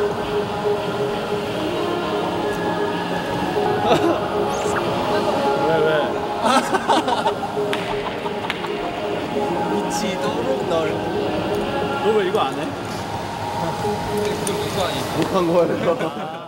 왜? 미치도록 널. 너 왜 이거 안 해? 그거 아니? 못한 거예요.